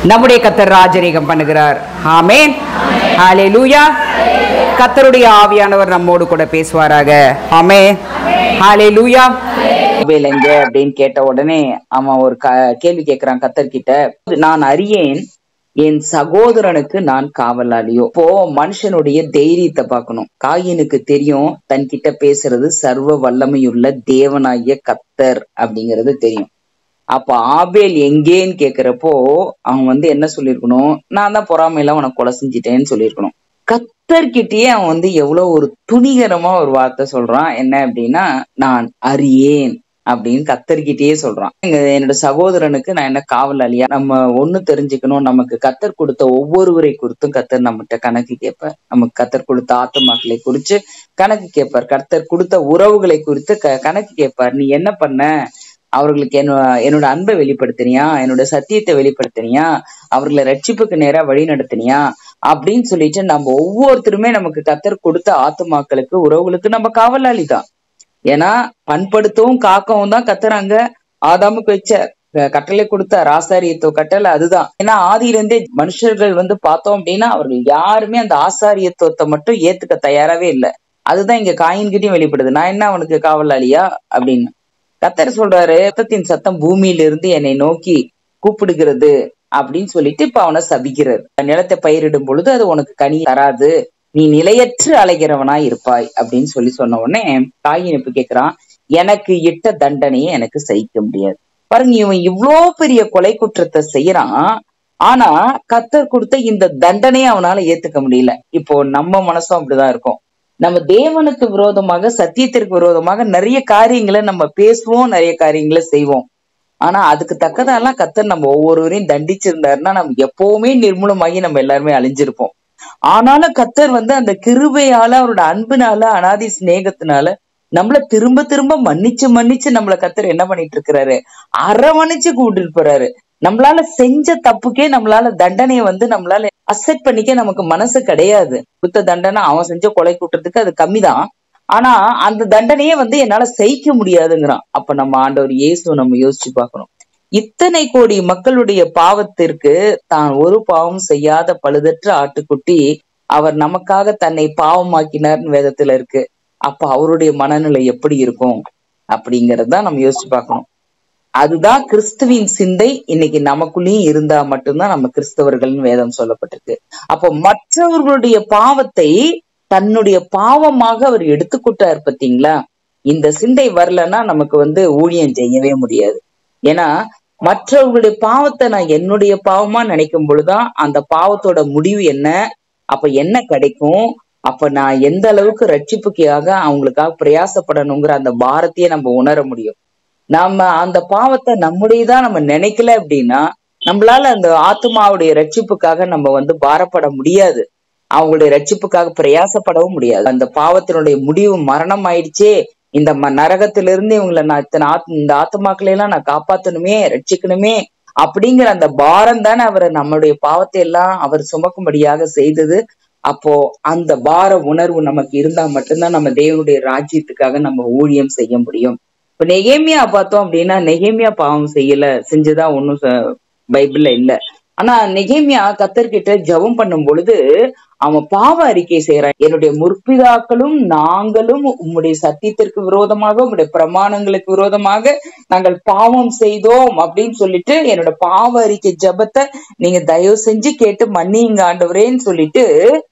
நம்முடைய கர்த்தர் ராஜரீகம் பண்ணுகிறார். ஆமென், ஹல்லேலூயா. கர்த்தருடைய ஆவியானவர் நம்மோடு கூட பேசுவாராக. ஆமென், ஹல்லேலூயா. ஆபேல் எங்க அப்படின்னு கேட்ட உடனே அவன் ஒரு கேள்வி கேட்கிறான் கர்த்தர்கிட்ட. நான் அறியேன் என் சகோதரனுக்கு நான் காவலாளியோ. இப்போ மனுஷனுடைய தைரியத்தை பார்க்கணும். காயினுக்கு தெரியும் தன்கிட்ட பேசுறது சர்வ வல்லமையுள்ள தேவனாகிய கர்த்தர் அப்படிங்கிறது தெரியும். அப்ப ஆபேல் எங்கேன்னு கேக்குறப்போ அவன் என்ன சொல்லிருக்கணும், நான் தான் பொறாமையில உனக்கு கொலை செஞ்சிட்டேன்னு சொல்லியிருக்கணும். கர்த்தர்கிட்டயே அவன் எவ்வளவு ஒரு துணிகரமா ஒரு வார்த்தை சொல்றான். என்ன அப்படின்னா, நான் அறியேன் அப்படின்னு கர்த்தர்கிட்டயே சொல்றான். என்னோட சகோதரனுக்கு நான் என்ன காவலாளியா? நம்ம ஒண்ணு தெரிஞ்சுக்கணும், நமக்கு கர்த்தர் கொடுத்த ஒவ்வொருவரை குறித்தும் கர்த்தர் நம்மகிட்ட கணக்கு கேட்பார். நமக்கு கர்த்தர் கொடுத்த ஆத்துமாக்களை குறிச்சு கணக்கு கேட்பார். கர்த்தர் கொடுத்த உறவுகளை குறித்து கணக்கு கேட்பார். நீ என்ன பண்ண? அவர்களுக்கு என்னோட அன்பை வெளிப்படுத்தினியா? என்னோட சத்தியத்தை வெளிப்படுத்தினியா? அவர்களை ரட்சிப்புக்கு நேரா வழி நடத்தினியா? அப்படின்னு சொல்லிட்டு நம்ம ஒவ்வொருத்தருமே நமக்கு கர்த்தர் கொடுத்த ஆத்துமாக்களுக்கு உறவுகளுக்கு நம்ம காவலாளி தான். ஏன்னா பண்படுத்தவும் காக்கவும் தான் கர்த்தர் அங்க ஆதாமுக்கு வச்ச கட்டளை கொடுத்த ஆசாரியத்துவ கட்டளை அதுதான். ஏன்னா ஆதியிலிருந்தே மனுஷர்கள் பார்த்தோம் அப்படின்னா அவர்கள் யாருமே அந்த ஆசாரியத்துவத்தை மட்டும் ஏத்துக்க தயாராவே இல்லை. அதுதான் இங்க காயின்கிட்டயும் வெளிப்படுது. நான் என்ன அவனுக்கு காவலாளியா அப்படின்னு கர்த்தர் சொல்றாரு. ரத்தத்தின் சத்தம் பூமியிலிருந்து என்னை நோக்கி கூப்பிடுகிறது அப்படின்னு சொல்லிட்டு இப்ப அவனை சபிக்கிறார். நிலத்தை பயிரிடும் பொழுது அது உனக்கு கனி தராது, நீ நிலையற்று அலைகிறவனா இருப்பாய் அப்படின்னு சொன்ன உடனே காயின் இப்ப கேக்குறான், எனக்கு இட்ட தண்டனையை எனக்கு சகிக்க முடியாது. பாருங்க, இவன் இவ்வளோ பெரிய கொலை குற்றத்தை செய்யறான். ஆனா கர்த்தர் கொடுத்த இந்த தண்டனையை அவனால ஏத்துக்க முடியல. இப்போ நம்ம மனசும் அப்படிதான் இருக்கும். நம்ம தேவனுக்கு விரோதமாக, சத்தியத்திற்கு விரோதமாக நிறைய காரியங்களை நம்ம பேசுவோம், நிறைய காரியங்களை செய்வோம். ஆனா அதுக்கு தக்கதெல்லாம் கர்த்தர் நம்ம ஒவ்வொருவரையும் தண்டிச்சிருந்தாருன்னா நம்ம எப்பவுமே நிர்மூலமாகி நம்ம எல்லாருமே அழிஞ்சிருப்போம். ஆனாலும் கர்த்தர் அந்த கிருபையால, அவரோட அன்புனால, அனாதி சிநேகத்தினால நம்மள திரும்ப திரும்ப மன்னிச்சு நம்மள கர்த்தர் என்ன பண்ணிட்டு இருக்கிறாரு, அரவணைச்சு கூட்டிட்டு போறாரு. நம்மளால செஞ்ச தப்புக்கே நம்மளால தண்டனையை நம்மளால அக்செப்ட் பண்ணிக்க நமக்கு மனசு கிடையாது. கொடுத்த தண்டனை அவன் செஞ்ச கொலை கூட்டத்துக்கு அது கம்மிதான். ஆனா அந்த தண்டனையே என்னால சகிக்க முடியாதுங்கிறான். அப்ப நம்ம ஆண்டவர் இயேசு நம்ம யோசிச்சு பார்க்கணும். இத்தனை கோடி மக்களுடைய பாவத்திற்கு தான் ஒரு பாவம் செய்யாத பழுதற்ற ஆட்டுக்குட்டி அவர் நமக்காக தன்னை பாவமாக்கினார்னு வேதத்துல இருக்கு. அப்ப அவருடைய மனநிலை எப்படி இருக்கும் அப்படிங்கறதுதான் நம்ம யோசிச்சு பார்க்கணும். அதுதான் கிறிஸ்துவின் சிந்தை இன்னைக்கு நமக்குள்ளேயும் இருந்தா மட்டும்தான் நம்ம கிறிஸ்தவர்கள்னு வேதம் சொல்லப்பட்டிருக்கு. அப்போ மற்றவர்களுடைய பாவத்தை தன்னுடைய பாவமாக அவர் எடுத்துக்கிட்டார். பார்த்தீங்களா? இந்த சிந்தை வரலன்னா நமக்கு ஊழியம் செய்யவே முடியாது. ஏன்னா மற்றவர்களுடைய பாவத்தை நான் என்னுடைய பாவமா நினைக்கும் பொழுதுதான் அந்த பாவத்தோட முடிவு என்ன, அப்ப என்ன கிடைக்கும், அப்ப நான் எந்த அளவுக்கு ரட்சிப்புக்காக அவங்களுக்காக பிரயாசப்படணுங்கிற அந்த பாரத்தையே நம்ம உணர முடியும். நாம அந்த பாவத்தை நம்முடையதான் நம்ம நினைக்கல அப்படின்னா நம்மளால அந்த ஆத்மாவுடைய ரட்சிப்புக்காக நம்ம பாரப்பட முடியாது. அவங்களுடைய ரட்சிப்புக்காக பிரயாசப்படவும் முடியாது. அந்த பாவத்தினுடைய முடிவு மரணம் ஆயிடுச்சே, இந்த நரகத்திலிருந்து இவங்களை நான் இந்த ஆத்மாக்களை எல்லாம் நான் காப்பாத்தணுமே, ரட்சிக்கணுமே அப்படிங்கிற அந்த பாரம் தானே அவரை நம்மளுடைய பாவத்தை எல்லாம் அவர் சுமக்கும்படியாக செய்தது. அப்போ அந்த பார உணர்வு நமக்கு இருந்தா மட்டும்தான் நம்ம தேவனுடைய ராஜ்யத்துக்காக நம்ம ஊழியம் செய்ய முடியும். இப்ப நெகேமியா பார்த்தோம் அப்படின்னா நெகேமியா பாவம் செஞ்சுதான் ஒன்னும் பைபிள்ல இல்ல. ஆனா நெகேமியா கர்த்தர்கிட்ட ஜெபம் பண்ணும் பொழுது அவன் பாவ அறிக்கை செய்யறான். என்னுடைய முற்பிதாக்களும் நாங்களும் உம்முடைய சத்தியத்திற்கு விரோதமாக, உம்முடைய பிரமாணங்களுக்கு விரோதமாக நாங்கள் பாவம் செய்தோம் அப்படின்னு சொல்லிட்டு என்னோட பாவ அறிக்கை ஜெபத்தை நீங்க தயவு செஞ்சு கேட்டு மன்னிங்க ஆண்டவரேன்னு சொல்லிட்டு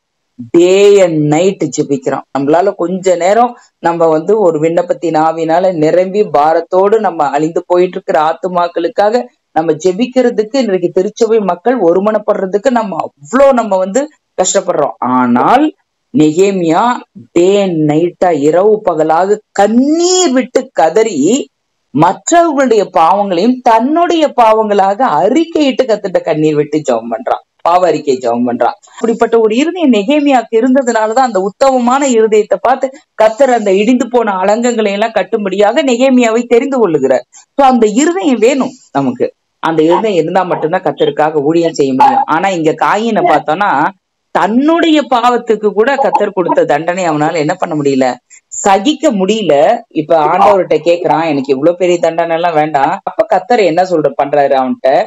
டே அண்ட் நைட் ஜெபிக்கிறான். நம்மளால கொஞ்ச நேரம் நம்ம ஒரு விண்ணப்பத்தின் ஆவினால நிரம்பி பாரத்தோடு நம்ம அழிந்து போயிட்டு இருக்கிற ஆத்துமாக்களுக்காக நம்ம ஜெபிக்கிறதுக்கு இன்றைக்கு திருச்சபை மக்கள் ஒருமனப்படுறதுக்கு நம்ம அவ்வளோ நம்ம கஷ்டப்படுறோம். ஆனால் நெகேமியா டே அண்ட் நைட்டா, இரவு பகலாக கண்ணீர் விட்டு கதறி மற்றவர்களுடைய பாவங்களையும் தன்னுடைய பாவங்களாக அறிக்கையிட்டு கத்துட்ட கண்ணீர் விட்டு ஜெபம் பண்றான், பாவ அறிக்கை ஜெபம் பண்றான். அப்படிப்பட்ட ஒரு இருதயம் நெகேமியாக்கு இருந்ததுனாலதான் அந்த உத்தமமான இருதயத்தை பார்த்து கர்த்தர் அந்த இடிந்து போன அலங்கங்களை எல்லாம் கட்டும்படியாக நெகேமியாவை தெரிந்து கொள்ளுகிறார். சோ அந்த இருதயம் வேணும் நமக்கு. அந்த இருதயம் இருந்தா மட்டும்தான் கர்த்தருக்காக ஊழியம் செய்ய முடியும். ஆனா இங்க காயினை பார்த்தோம்னா தன்னுடைய பாவத்துக்கு கூட கர்த்தர் கொடுத்த தண்டனை அவனால என்ன பண்ண முடியல, சகிக்க முடியல. இப்ப ஆண்டவர்கிட்ட கேக்குறான், எனக்கு இவ்வளவு பெரிய தண்டனை எல்லாம் வேண்டாம். அப்ப கர்த்தர் என்ன பண்றாரு அவன்கிட்ட,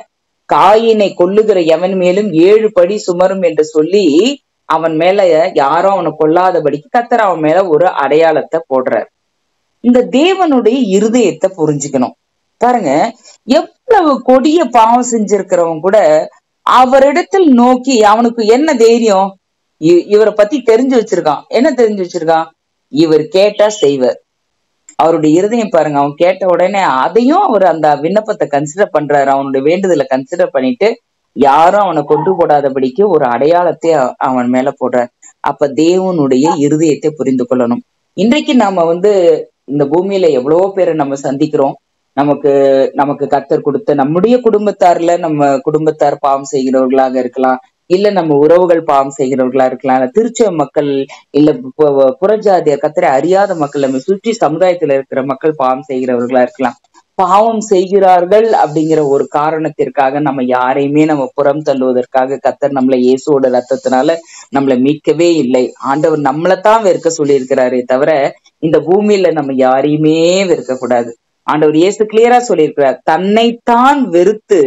காயினை கொல்லுகிற எவன் மேலும் 7 படி சுமரும் என்று சொல்லி அவன் மேல யாரும் அவனை கொல்லாதபடிக்கு கர்த்தர் அவன் மேல ஒரு அடையாளத்தை போடுறார். இந்த தேவனுடைய இருதயத்தை புரிஞ்சுக்கணும். பாருங்க, எவ்வளவு கொடிய பாவம் செஞ்சிருக்கிறவன் கூட அவரிடத்தில் நோக்கி அவனுக்கு என்ன தைரியம்? இவரை பத்தி தெரிஞ்சு வச்சிருக்கான். என்ன தெரிஞ்சு வச்சிருக்கான்? இவர் கேட்டா செய்வர். அவருடைய இருதயம் பாருங்க, அவன் கேட்ட உடனே அதையும் அவர் அந்த விண்ணப்பத்தை கன்சிடர் பண்றாரு. அவனுடைய வேண்டுதலை கன்சிடர் பண்ணிட்டு யாரும் அவனை கொண்டு போடாதபடிக்கு ஒரு அடையாளத்தை அவன் மேல போடுறார். அப்ப தேவனுடைய இருதயத்தை புரிந்து கொள்ளணும். இன்றைக்கு நாம இந்த பூமியில எவ்வளவோ பேரை நம்ம சந்திக்கிறோம். நமக்கு கர்த்தர் கொடுத்த நம்முடைய குடும்பத்தார்ல நம்ம குடும்பத்தார் பாவம் செய்கிறவர்களாக இருக்கலாம், இல்ல நம்ம உறவுகள் பாவம் செய்கிறவர்களா இருக்கலாம், இல்ல திருச்ச மக்கள், இல்ல புறஜாதிய கர்த்தரை அறியாத மக்கள், நம்ம சுற்றி சமுதாயத்துல இருக்கிற மக்கள் பாவம் செய்கிறவர்களா இருக்கலாம். பாவம் செய்கிறார்கள் அப்படிங்கிற ஒரு காரணத்திற்காக நம்ம யாரையுமே நம்ம புறம் தள்ளுவதற்காக கர்த்தர் நம்மளை இயேசுவோட ரத்தத்தினால நம்மளை மீட்கவே இல்லை. ஆண்டவர் நம்மளைத்தான் வெறுக்க சொல்லியிருக்கிறாரே தவிர இந்த பூமியில நம்ம யாரையுமே வெறுக்க கூடாது. ஆண்டவர் இயேசு கிளியரா சொல்லியிருக்கிறார், தன்னைத்தான் வெறுத்து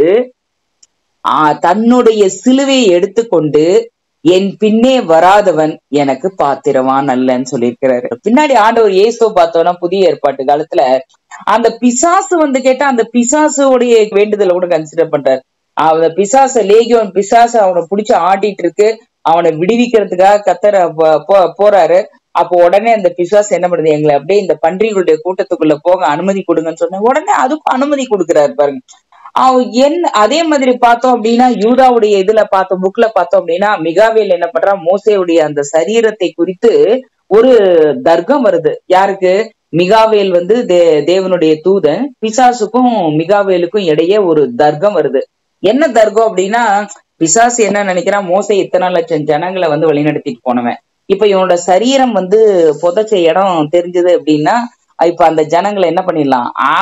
தன்னுடைய சிலுவையை எடுத்துக்கொண்டு என் பின்னே வராதவன் எனக்கு பாத்திரவான் அல்லன்னு சொல்லியிருக்கிறாரு. பின்னாடி ஆண்டவர் இயேசுவை பார்த்தோம்னா புதிய ஏற்பாட்டு காலத்துல அந்த பிசாசு கேட்டா அந்த பிசாசுடைய வேண்டுதலை கூட கன்சிடர் பண்றாரு. அந்த பிசாச லேகியோன் பிசாசு அவனை பிடிச்சு ஆட்டிட்டு இருக்கு, அவனை விடுவிக்கிறதுக்காக கர்த்தர் போறாரு. அப்போ உடனே அந்த பிசாசு என்ன பண்ணுது, எங்களை அப்படியே இந்த பன்றிகளுடைய கூட்டத்துக்குள்ள போக அனுமதி கொடுங்கன்னு சொன்ன உடனே அதுக்கும் அனுமதி கொடுக்குறாரு பாருங்க. அதே மாதிரி பார்த்தோம் அப்படின்னா யூதாவுடைய இதுல பார்த்தோம், புக்ல பார்த்தோம் அப்படின்னா மிகாவேல் என்ன பண்றான், மோசேவுடைய அந்த சரீரத்தை குறித்து ஒரு தர்க்கம் வருது. யாருக்கு? மிகாவேல் தேவனுடைய தூதன், பிசாசுக்கும் மிகாவேலுக்கும் இடையே ஒரு தர்க்கம் வருது. என்ன தர்க்கம் அப்படின்னா, பிசாசு என்ன நினைக்கிறான், மோசே இத்தனை லட்சம் ஜனங்களை வழிநடத்திட்டு போனவன், இப்ப இவனோட சரீரம் புதைச்ச இடம் தெரிஞ்சது அப்படின்னா இப்ப அந்த ஜனங்களை என்ன பண்ணிடலாம்,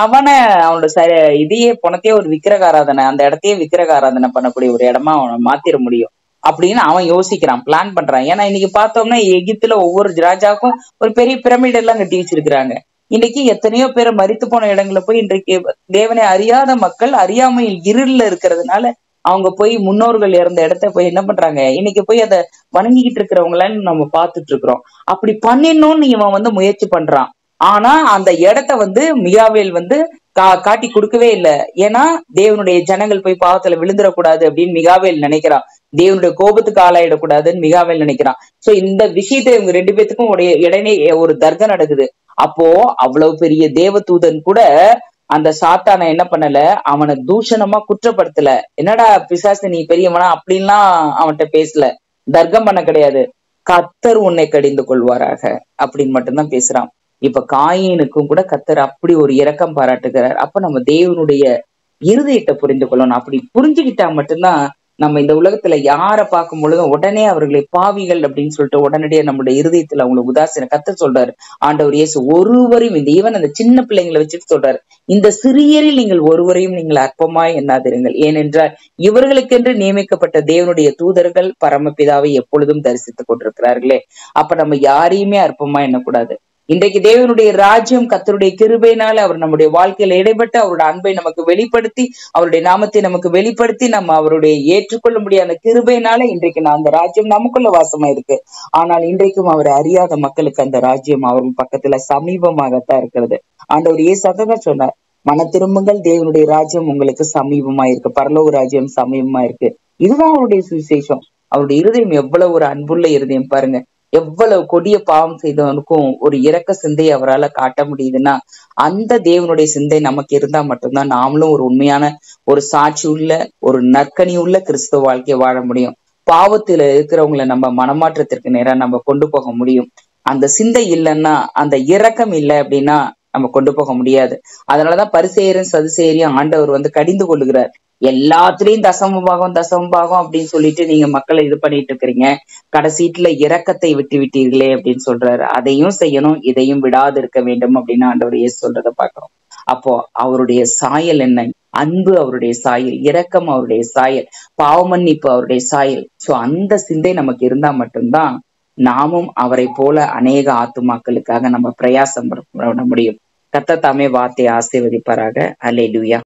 அவனோட இதையே பணத்தையே ஒரு விக்கிரகாராதனை, அந்த இடத்தையே விக்கிரகாராதனை பண்ணக்கூடிய ஒரு இடமா அவனை மாத்திர முடியும் அப்படின்னு அவன் யோசிக்கிறான், பிளான் பண்றான். ஏன்னா இன்னைக்கு பார்த்தோம்னா எகிப்துல ஒவ்வொரு ராஜாவுக்கும் ஒரு பெரிய பிரமிட் எல்லாம் கட்டி வச்சிருக்கிறாங்க. இன்னைக்கு எத்தனையோ பேரை மரித்து போன இடங்களை போய் இன்றைக்கு தேவனை அறியாத மக்கள் அறியாமையில் இருள்ல இருக்கிறதுனால அவங்க போய் முன்னோர்கள் இறந்த இடத்த போய் என்ன பண்றாங்க, இன்னைக்கு போய் அதை வணங்கிக்கிட்டு இருக்கிறவங்களான்னு நம்ம பார்த்துட்டு இருக்கிறோம். அப்படி பண்ணிடணும்னு இவன் முயற்சி பண்றான். ஆனா அந்த இடத்த மிகாவேல் காட்டி கொடுக்கவே இல்லை. ஏன்னா தேவனுடைய ஜனங்கள் போய் பாவத்துல விழுந்துடக்கூடாது அப்படின்னு மிகாவேல் நினைக்கிறான். தேவனுடைய கோபத்துக்கு ஆளாயிடக்கூடாதுன்னு மிகாவேல் நினைக்கிறான். சோ இந்த விஷயத்தை இவங்க 2 பேத்துக்கும் இடையே ஒரு தர்க்கம் நடக்குது. அப்போ அவ்வளவு பெரிய தேவதூதன் கூட அந்த சாத்தானை என்ன பண்ணல, அவனை தூஷணமா குற்றப்படுத்தல. என்னடா பிசாசு நீ பெரியவனா அப்படின்லாம் அவன்கிட்ட பேசல, தர்க்கம் பண்ண கிடையாது. கர்த்தர் உன்னை கடிந்து கொள்வாராக அப்படின்னு மட்டும்தான் பேசுறான். இப்ப காயினுக்கும் கூட கர்த்தர் அப்படி ஒரு இரக்கம் பாராட்டுகிறார். அப்ப நம்ம தேவனுடைய இருதயத்தை புரிந்து கொள்ளணும். அப்படி புரிஞ்சுக்கிட்டா மட்டும்தான் நம்ம இந்த உலகத்துல யாரை பார்க்கும் பொழுதும் உடனே அவர்களை பாவிகள் அப்படின்னு சொல்லிட்டு உடனடியே நம்மளுடைய இருதயத்துல அவங்களுக்கு உதாசீன கர்த்தர் சொல்றாரு. ஆண்டவர் இயேசு ஒருவரையும் ஈவன் அந்த சின்ன பிள்ளைங்களை வச்சுட்டு சொல்றாரு, இந்த சிறியரில் நீங்கள் ஒருவரையும் நீங்கள் அற்பமாய் எண்ணாதிருங்கள், ஏனென்றால் இவர்களுக்கென்று நியமிக்கப்பட்ட தேவனுடைய தூதர்கள் பரமபிதாவை எப்பொழுதும் தரிசித்துக் கொண்டிருக்கிறார்களே. அப்ப நம்ம யாரையுமே அற்பமா எண்ணக்கூடாது. இன்றைக்கு தேவனுடைய ராஜ்யம் கர்த்தருடைய கிருபையினால அவர் நம்முடைய வாழ்க்கையில இடைப்பட்டு அவருடைய அன்பை நமக்கு வெளிப்படுத்தி அவருடைய நாமத்தை நமக்கு வெளிப்படுத்தி நம்ம அவருடைய ஏற்றுக்கொள்ள முடியாத கிருபையினால இன்றைக்கு அந்த ராஜ்யம் நமக்குள்ள வாசமா இருக்கு. ஆனால் இன்றைக்கும் அவரை அறியாத மக்களுக்கு அந்த ராஜ்யம் அவர்கள் பக்கத்துல சமீபமாகத்தான் இருக்கிறது. ஆண்டவர் இயேசு அதான் சொன்னார், மன திரும்புங்கள், தேவனுடைய ராஜ்யம் உங்களுக்கு சமீபமா இருக்கு, பரலோக ராஜ்யம் சமீபமா இருக்கு. இதுதான் அவருடைய சுவிசேஷம். அவருடைய இருதயம் எவ்வளவு ஒரு அன்புள்ள இருதயம் பாருங்க. எவ்வளவு கொடிய பாவம் செய்தவனுக்கும் ஒரு இரக்க சிந்தை அவரால் காட்ட முடியுதுன்னா அந்த தேவனுடைய சிந்தை நமக்கு இருந்தா மட்டும்தான் நாமளும் ஒரு உண்மையான ஒரு சாட்சி உள்ள ஒரு நற்கனி உள்ள கிறிஸ்தவ வாழ்க்கையை வாழ முடியும். பாவத்துல இருக்கிறவங்களை நம்ம மனமாற்றத்திற்கு நேரா நம்ம கொண்டு போக முடியும். அந்த சிந்தை இல்லைன்னா, அந்த இரக்கம் இல்லை அப்படின்னா நம்ம கொண்டு போக முடியாது. அதனாலதான் பரிசேயரும் சதுசேயரையும் ஆண்டவர் கடிந்து கொள்ளுகிறார். எல்லாத்துலயும் தசமபாகம் அப்படின்னு சொல்லிட்டு நீங்க மக்களை இது பண்ணிட்டு இருக்கிறீங்க, கடைசீட்டுல இரக்கத்தை விட்டு விட்டீர்களே அப்படின்னு சொல்றாரு. அதையும் செய்யணும், இதையும் விடாது இருக்க வேண்டும் அப்படின்னு ஆண்டவர் இயேசு சொல்றதை பாக்குறோம். அப்போ அவருடைய சாயல் என்ன? அன்பு அவருடைய சாயல், இரக்கம் அவருடைய சாயல், பாவமன்னிப்பு அவருடைய சாயல். சோ அந்த சிந்தை நமக்கு இருந்தா மட்டும்தான் நாமும் அவரை போல அநேக ஆத்துமாக்களுக்காக நம்ம பிரயாசம் பண்ண முடியும். கர்த்தர் தாமே வார்த்தையை ஆசீர்வதிப்பாராக. அல்லேலூயா.